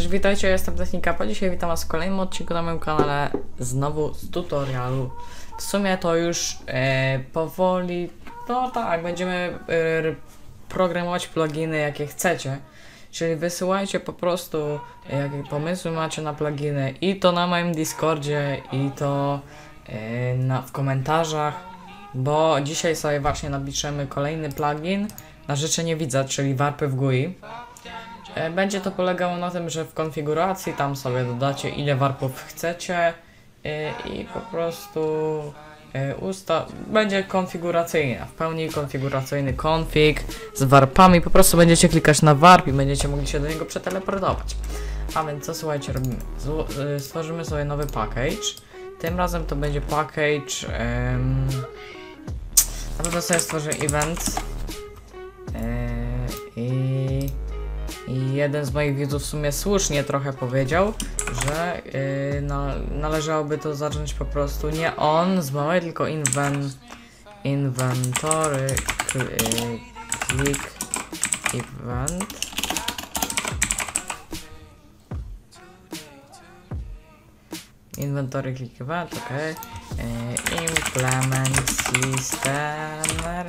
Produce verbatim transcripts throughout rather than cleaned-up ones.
witajcie, ja jestem Technika. Po dzisiaj witam was w kolejnym odcinku na moim kanale, znowu z tutorialu. W sumie to już e, powoli, no tak, będziemy e, programować pluginy jakie chcecie. Czyli wysyłajcie po prostu, jakie pomysły macie na pluginy i to na moim Discordzie i to e, na, w komentarzach. Bo dzisiaj sobie właśnie napiszemy kolejny plugin na życzenie widza, czyli warpy w G U I. Będzie to polegało na tym, że w konfiguracji tam sobie dodacie ile warpów chcecie i, i po prostu usta będzie konfiguracyjna, w pełni konfiguracyjny config z warpami. Po prostu będziecie klikać na warp i będziecie mogli się do niego przeteleportować. A więc co, słuchajcie, robimy? Z stworzymy sobie nowy package. Tym razem to będzie package um, na pewno sobie stworzę event yy, i I jeden z moich widzów w sumie słusznie trochę powiedział, że yy, na, należałoby to zacząć po prostu nie on z małej, tylko inven, inventory cl, yy, click event. Inventory click event, ok. Yy, implement systemer.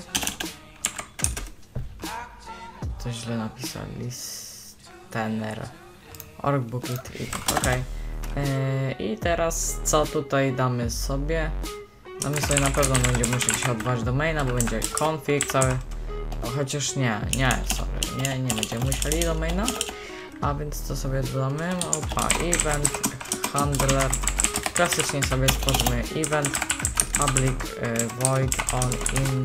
Coś źle napisali. Listener. Org bucket event. Ok. Yy, I teraz co tutaj damy sobie? Damy sobie na pewno będziemy musieli się odwołać do maina, bo będzie config cały. O, chociaż nie, nie, sorry, nie, nie będziemy musieli do maina. A więc co sobie dodamy? Opa, event handler. Klasycznie sobie stworzymy event public yy, void on in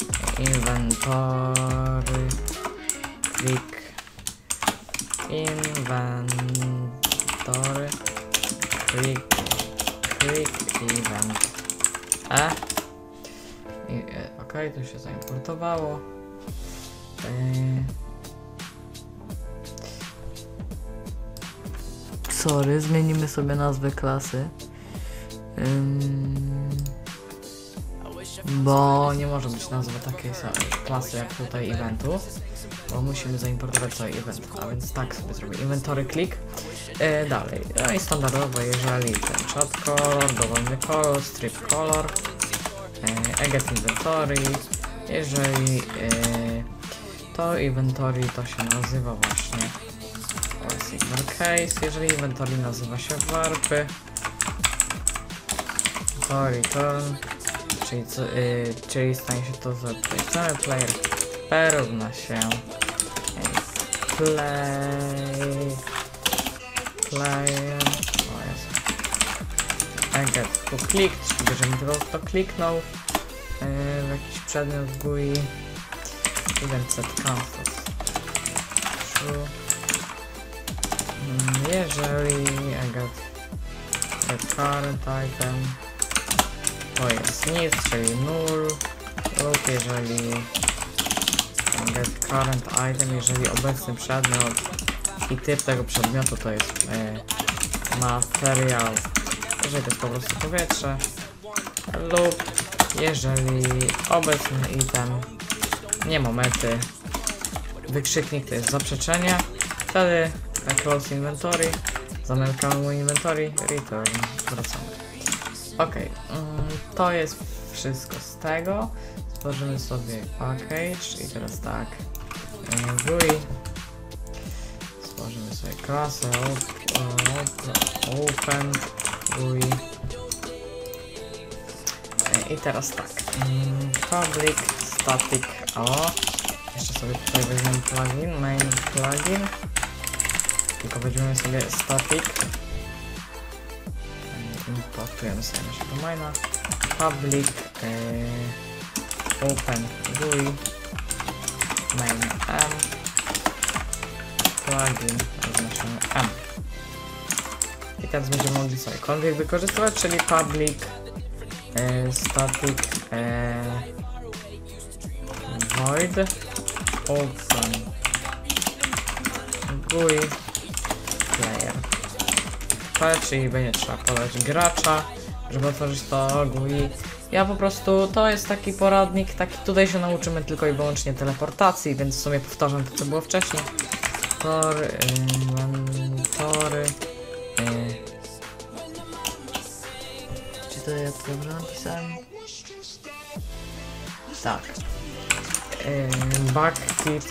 inventory click inventory click click event e, I, e ok, to się zaimportowało. e sorry, zmienimy sobie nazwę klasy, um, bo nie może być nazwa takiej klasy jak tutaj eventu, bo musimy zaimportować cały event, a więc tak sobie zrobię inventory click. E, dalej, no i standardowo, jeżeli ten chat color, dowolny kolor, strip color, e, eget inventory, jeżeli e, to inventory to się nazywa właśnie signal case, jeżeli inventory nazywa się warpy, to return, czyli, co, y, czyli stanie się to, że cały player p równa się play player o jest eget to click, czyli bierzemy tylko kto kliknął yy, w jakiś przedmiot w G U I, event set cancels true. Jeżeli eget get current item to jest nic, czyli null, lub jeżeli get current item, jeżeli obecny przedmiot i typ tego przedmiotu to jest y, materiał, jeżeli to jest po prostu powietrze, lub jeżeli obecny item nie ma mety, wykrzyknik to jest zaprzeczenie, wtedy close inventory, zamykamy mój inventory, return, wracamy. Ok, mm, to jest wszystko z tego. Stworzymy sobie package i teraz tak, G U I, stworzymy sobie klasę open G U I i teraz tak, public static, o, jeszcze sobie tutaj weźmiemy plugin, main plugin, tylko weźmiemy sobie static, importujemy sobie naszego maina, public yy, open G U I main m plugin oznaczony m i teraz będziemy mogli sobie config wykorzystywać, czyli public yy, static yy, void open G U I player, czyli będzie trzeba podać gracza, żeby otworzyć to G U I. Ja po prostu, to jest taki poradnik, taki tutaj się nauczymy tylko i wyłącznie teleportacji, więc w sumie powtarzam to, co było wcześniej. For inwentory. Yy. Czy to ja to dobrze napisałem? Tak. Yy, Bucket.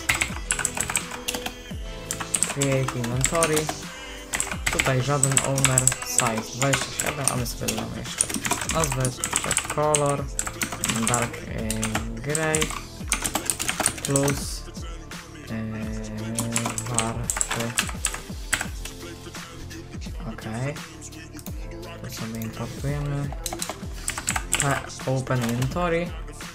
Create inventory. Tutaj żaden owner. Size dwadzieścia siedem, a my sobie dodamy jeszcze nazwę, color, dark yy, grey plus yy, warty. Ok. To sobie importujemy. P open inventory.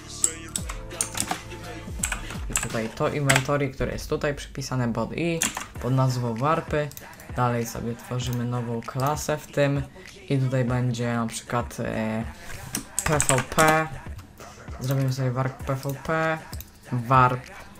I tutaj to inventory, które jest tutaj przypisane pod i pod nazwą warpy. Dalej sobie tworzymy nową klasę w tym i tutaj będzie na przykład e, P V P. Zrobimy sobie warp P V P, warp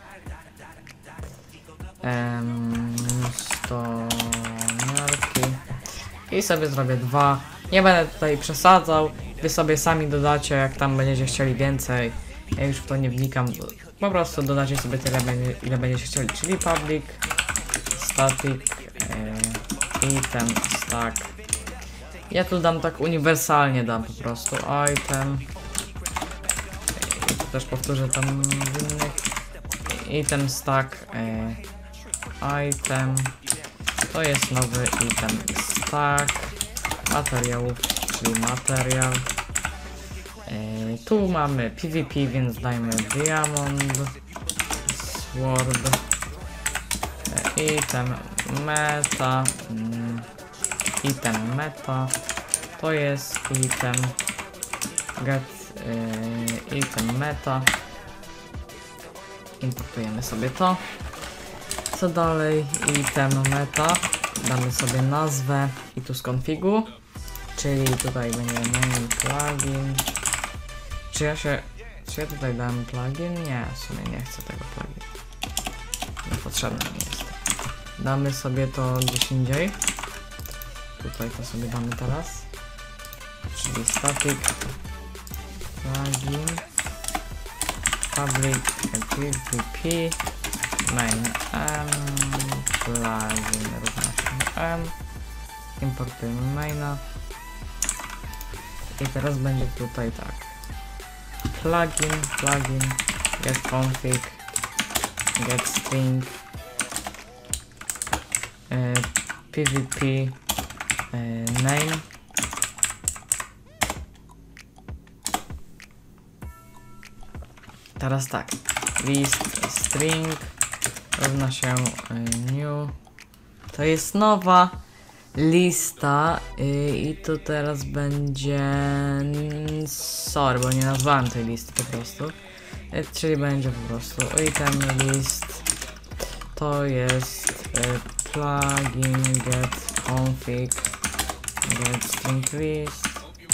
em, stoniarki i sobie zrobię dwa. Nie będę tutaj przesadzał, wy sobie sami dodacie, jak tam będziecie chcieli więcej. Ja już w to nie wnikam, po prostu dodacie sobie tyle, ile będziecie chcieli, czyli public, static, e, item, stack. Ja tu dam tak uniwersalnie, dam po prostu item. I to też powtórzę tam w innych. Item stack, e, item. To jest nowy item stack materiałów, czyli materiał. E, tu mamy PvP, więc dajmy diamond, sword, e, item meta, mm, item meta. To jest item get, e, item meta. Importujemy sobie to. Co dalej? Item meta. Damy sobie nazwę i tu z konfigu. Czyli tutaj będzie main plugin. Czy ja się... Czy ja tutaj dałem plugin? Nie, w sumie nie chcę tego plugin. Niepotrzebny mi jest. Damy sobie to gdzieś indziej. Tutaj to sobie damy teraz. Czyli static plugin public pvp main m plugin równa się m. Importujemy maina. I teraz będzie tutaj tak. Plugin, plugin, get config, get string, y, pvp y, name. Teraz tak. List string równa się y, new. To jest nowa lista yy, i tu teraz będzie mm, sorry, bo nie nazwałem tej listy po prostu, yy, czyli będzie po prostu item list. To jest yy, plugin get config get string list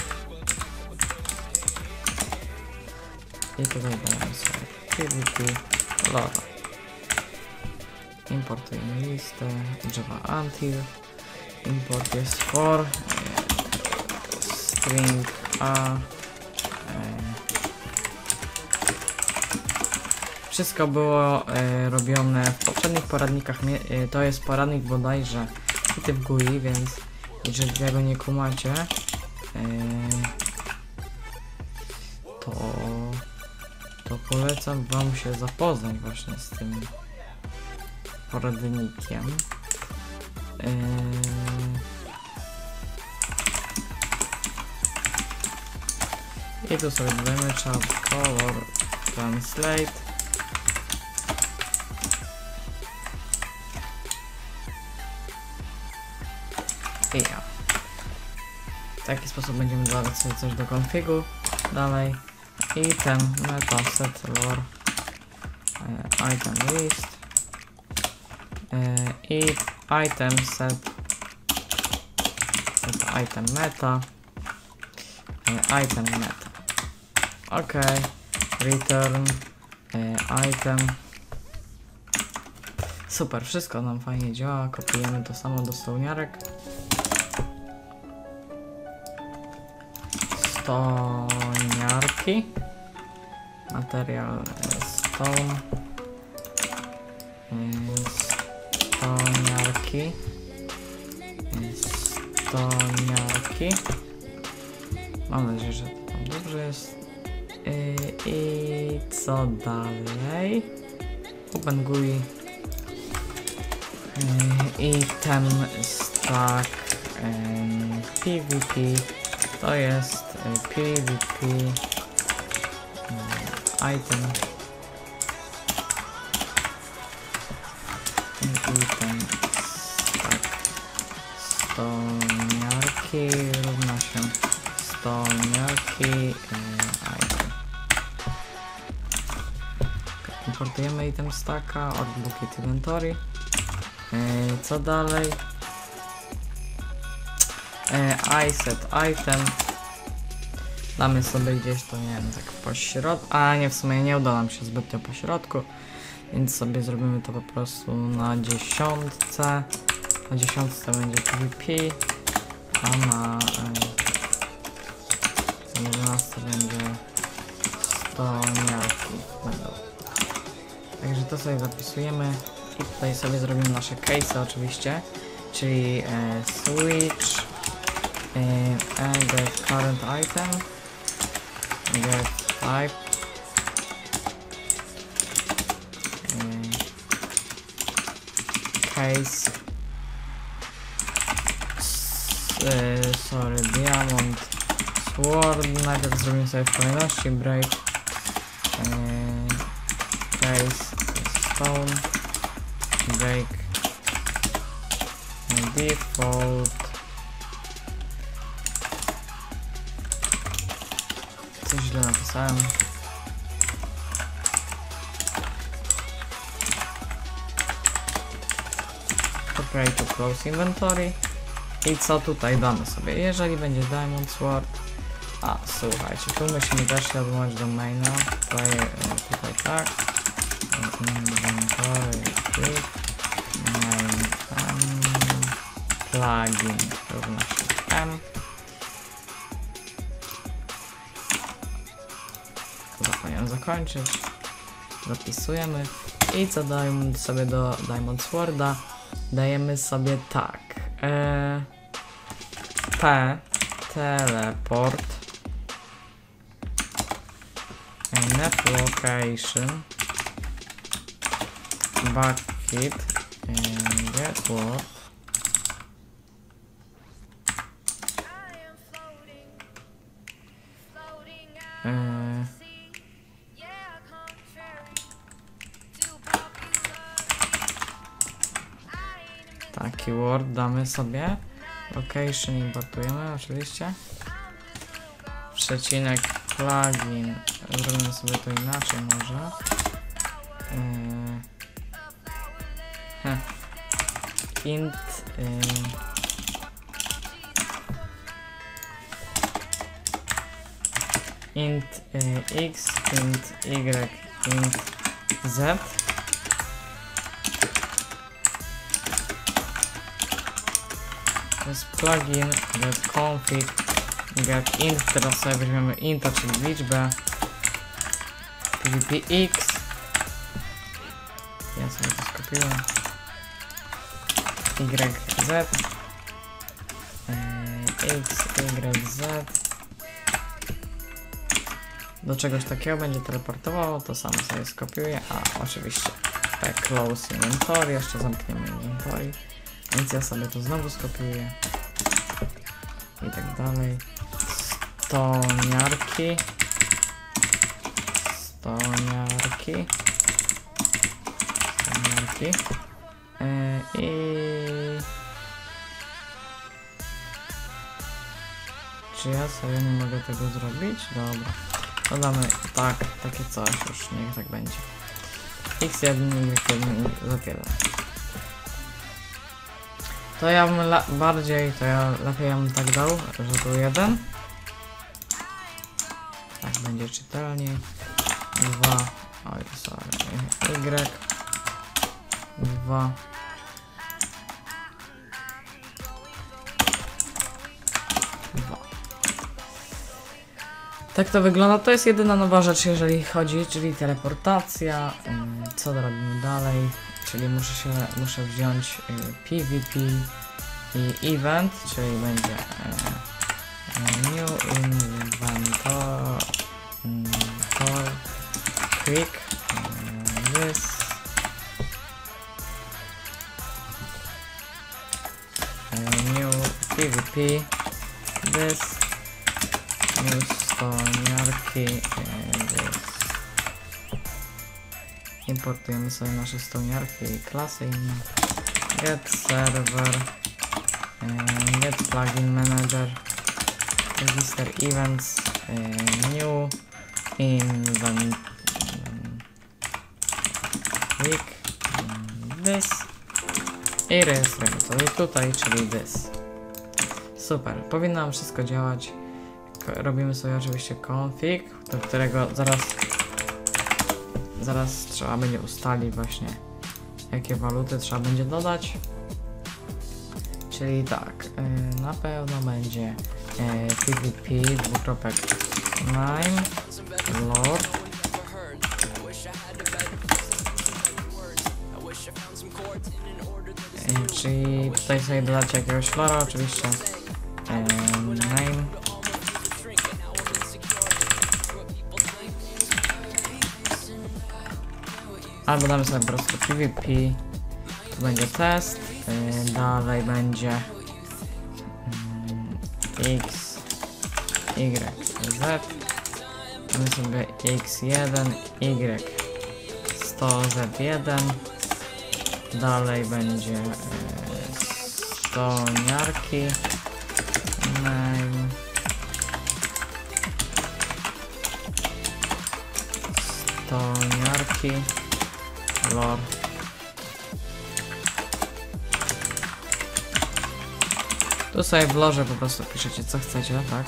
i tutaj damy sobie pvp load. Importujemy listę java until. Import jest for string a. Wszystko było e, robione w poprzednich poradnikach. E, to jest poradnik bodajże hity w G U I, więc jeżeli tego nie kumacie, e, to, to polecam wam się zapoznać właśnie z tym poradnikiem. I tu sobie dodajemy czas color translate. I ja. W taki sposób będziemy dodawać sobie coś do konfigu. Dalej. Item meta set lore e, item list e, i item set set item meta e, item meta. Ok, return e, item. Super, wszystko nam fajnie działa. Kopiujemy to samo do stołniarek. Stoniarki. Materiał e, stone. E, stoniarki. stoniarki. Mam nadzieję, że to tam dobrze jest. Yy, I co dalej? Open G U I. Yy, I ten stack yy, PvP to jest yy, PvP yy, item. I ten stack stoniarki równa się stoniarki yy, item. Importujemy item stacka, od bucket inventory. Yy, co dalej? Yy, iSet item. Damy sobie gdzieś to, nie wiem, tak po środku. A nie, w sumie nie uda nam się zbytnio po środku. Więc sobie zrobimy to po prostu na dziesiątce. Na dziesiątce będzie PvP. A na yy, jedenastce będzie stoniarki będą. Także to sobie zapisujemy i tutaj sobie zrobimy nasze case oczywiście, czyli e, switch e, get current item, get type, e, case, s, e, sorry, diamond, sword. Najpierw zrobimy sobie w kolejności break, e, case, stone, break, default, coś źle napisałem, ok, to close inventory. I co tutaj damy sobie? Jeżeli będzie diamond sword, a słuchajcie, tu musimy też odwołać do maina, tutaj, tutaj tak. Inventory, click, main, um, plugin równa się m. Zapomniałem zakończyć. Zapisujemy. I co dajemy sobie do Diamond Sworda? Dajemy sobie tak. E, P, teleport, net location, bucket and get word. Eee, taki word damy sobie. Location importujemy oczywiście. Przecinek plugin. Zrobimy sobie to inaczej może. Eee, Heh. Int y, int y, x, int y, int z. To jest plugin get config get int. Teraz sobie weźmiemy inta, czyli liczbę pvpx. Ja sobie to skopiuję. yz, x, y, z. Do czegoś takiego będzie teleportowało, to samo sobie skopiuję, a oczywiście tak, close inventory, jeszcze zamkniemy inventory, więc ja sobie to znowu skopiuję i tak dalej. Stoniarki, stoniarki, stoniarki. Yy, I czy ja sobie nie mogę tego zrobić? Dobra. Dodamy tak, takie coś już, niech tak będzie. x jeden, y jeden, z jeden. To ja bym bardziej, to ja lepiej ja bym tak dał, że tu jeden. Tak będzie czytelniej. dwa, oj sorry, y, dwa. Tak to wygląda, to jest jedyna nowa rzecz, jeżeli chodzi, czyli teleportacja. Co robimy dalej? Czyli muszę się, muszę wziąć PvP i event, czyli będzie e, new inventor to quick e, this e, new pvp this new stoniarki e, this. Importujemy sobie nasze stoniarki i klasy inne. Get server, e, get plugin manager, register events, e, new invent week this i rejestrujemy to i tutaj, czyli this. Super, powinno nam wszystko działać. Robimy sobie oczywiście config, do którego zaraz zaraz trzeba będzie ustalić właśnie, jakie waluty trzeba będzie dodać. Czyli tak, yy, na pewno będzie yy, pvp dwukropek nine lore yy, czyli tutaj sobie dodacie jakiegoś lora oczywiście, yy, name albo damy sobie po prostu pvp, tu będzie test, yy, dalej będzie yy, x, y, z, damy sobie x jeden, y, sto, z jeden, dalej będzie yy, stoniarki, name, stoniarki, lore. Tu sobie w lorze po prostu piszecie co chcecie, tak?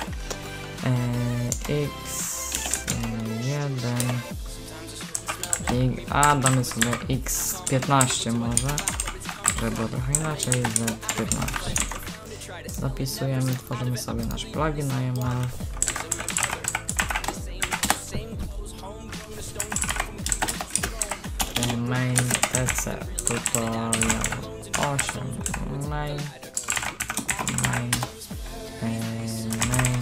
Eee, x jeden i, a damy sobie x piętnaście może, żeby było trochę inaczej, z piętnaście. Zapisujemy, tworzymy sobie nasz plugin na Y M L. Main tc tutorial osiem main main e, main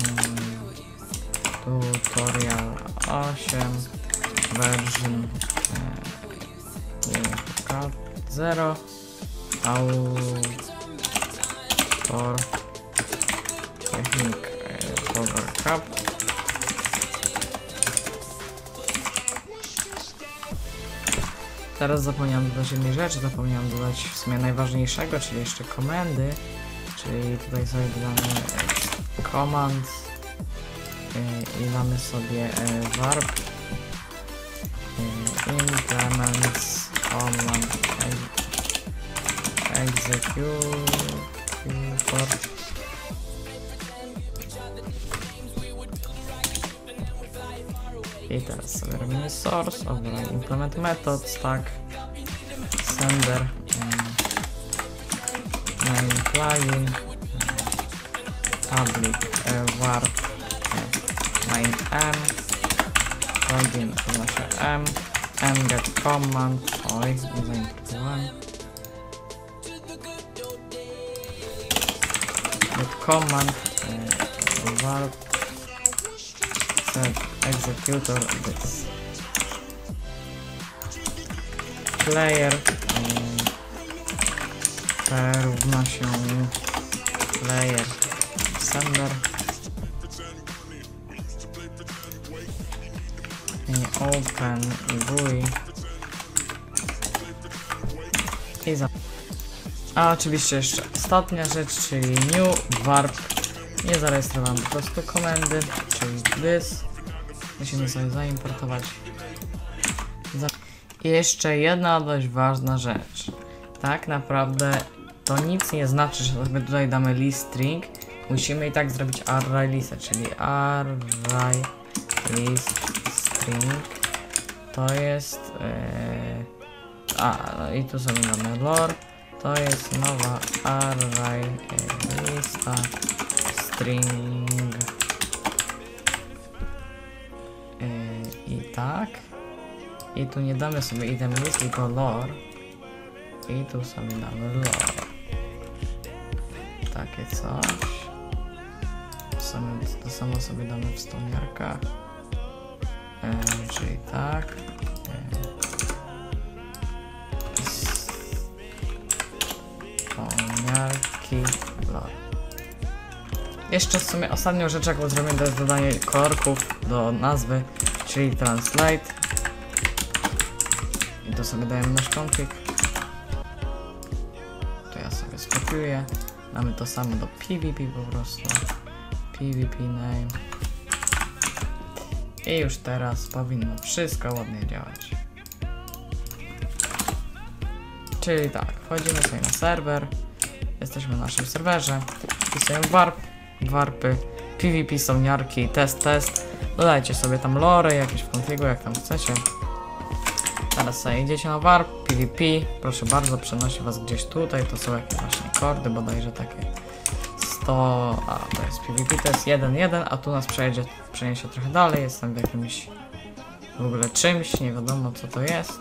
tutorial osiem version e, zero autor technik e, power cap. Teraz zapomniałem dodać jednej rzeczy, zapomniałem dodać w sumie najważniejszego, czyli jeszcze komendy, czyli tutaj sobie dodamy command yy, i damy sobie yy, warp yy, implements command executor i teraz sobie robimy source, override implement methods, tak, sender, um, main plugin, public uh, warp, uh, main m, plugin to nasze m, m get command, oj, nie zaimportowałem, get command, uh, warp, set executor this player um, równa się player sender i open i V U I i za a oczywiście jeszcze ostatnia rzecz, czyli new warp. Nie zarejestrowałem po prostu komendy, czyli this. Musimy sobie zaimportować. I jeszcze jedna dość ważna rzecz. Tak naprawdę to nic nie znaczy, że sobie tutaj damy list string. Musimy i tak zrobić array list, czyli array list string. To jest... Yy, a, no i tu sobie damy lore. To jest nowa array lista string. Yy, I tak. I tu nie damy sobie item list, tylko lore. I tu sobie damy lore. takie coś. Same, to samo sobie damy w stomiarkach. E, czyli tak. E, stomiarki. Lol. Jeszcze w sumie ostatnią rzecz, jaką zrobię, to jest dodanie kolorków do nazwy, czyli translate. I to sobie dajemy nasz config. To ja sobie skopiuję. Mamy to samo do PvP po prostu. PvP name. I już teraz powinno wszystko ładnie działać. Czyli tak, wchodzimy sobie na serwer. Jesteśmy na naszym serwerze. Wpisujemy warp, warpy, PvP stomiarki, test, test. Dodajcie sobie tam lore, jakieś w konfigu, jak tam chcecie. Teraz sobie idziecie na warp, PvP. Proszę bardzo, przenosi was gdzieś tutaj. To są jakieś właśnie kordy, bodajże takie sto... A, to jest PvP, to jest jeden jeden, a tu nas przejedzie, przeniesie trochę dalej. Jestem w jakimś w ogóle czymś, nie wiadomo co to jest.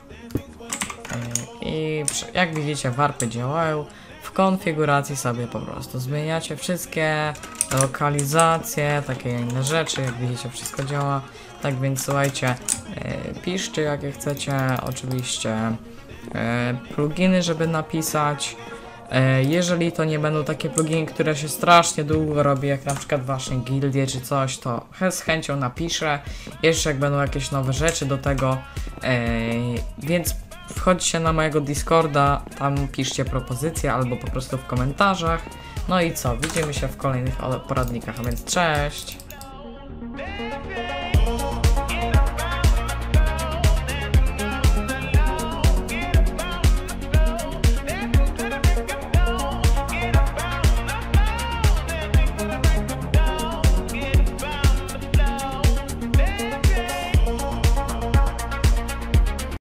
I jak widzicie, warpy działają. W konfiguracji sobie po prostu zmieniacie wszystkie lokalizacje, takie inne rzeczy. Jak widzicie, wszystko działa. Tak więc słuchajcie, yy, piszcie jakie chcecie, oczywiście yy, pluginy, żeby napisać. Yy, jeżeli to nie będą takie pluginy, które się strasznie długo robi, jak na przykład właśnie gildie czy coś, to z chęcią napiszę. Jeszcze jak będą jakieś nowe rzeczy do tego, yy, więc wchodźcie na mojego Discorda, tam piszcie propozycje albo po prostu w komentarzach. No i co, widzimy się w kolejnych poradnikach, a więc cześć!